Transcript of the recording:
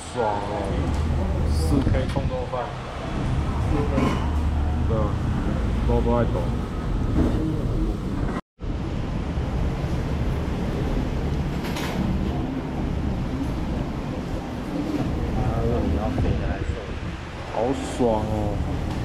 爽哦！4K 空中饭，对啊，都在抖。 然后问你要飞的还是瘦的？ 好爽哦！